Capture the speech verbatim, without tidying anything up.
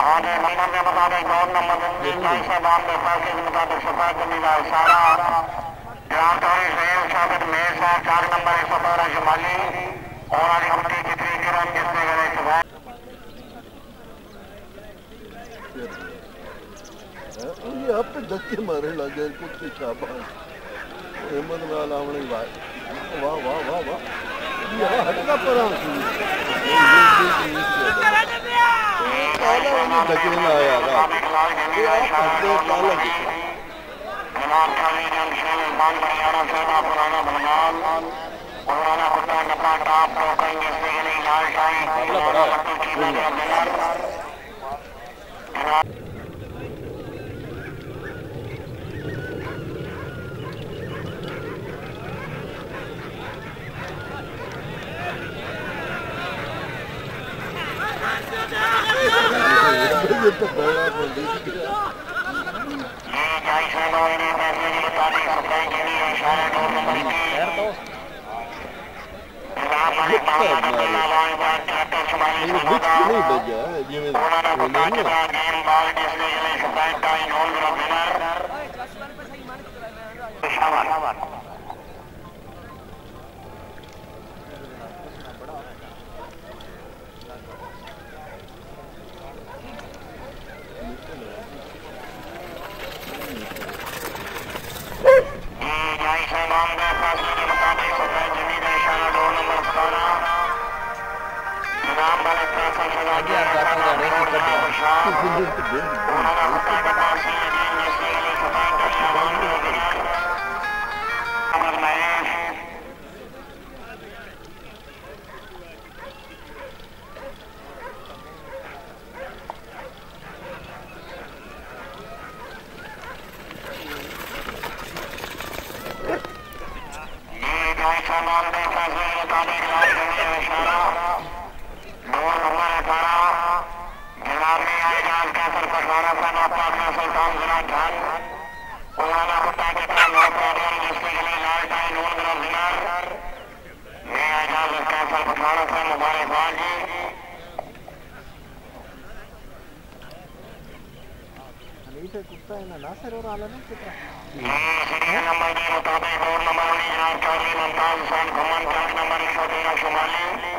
آگے نمبر کے مطابق دو نمبر سے بام کے فیصلے کے مطابق سفید کرنے کا اشارہ گرانٹوری سہیل ثابت میر صاحب چار نمبر ایک سو بارہ شمالی اور علی گھٹی کی تری کرم جس نے گئے سفید یہ آپ پہ دھکے مارے لگے کتے شاباش احمد لال آمنے بھائی واہ واہ واہ واہ یہ ہٹکا پران سی کالا انہیں دھکینا آیا رہا یہ آپ ہٹکے کالا کتا جناب خالی جن شیل بان بریارہ سینا پرانا بھنگال پرانا کتا نپا ٹاپ تو کہیں جس سے گلی لال شاہی پرانا مٹو چیزہ دیا دنر جناب یہ تو بڑا بندی کیا یہ جائی سینوں نے فیصلے کے مطابق سفید جنی اشارہ دور نمبر کی جناب ملک محمد عبداللہ وان بار چاہتے شمالی سلودا مولانا کتا چکا گیم بال جس نے گلے سفید ٹائی نول گرہ بینر شاور نمبر کے مطابق اور نمبر انہیں جناب چودھری ممتاز حسین گھمن چاک نمبر ایک سو تیرہ شمالی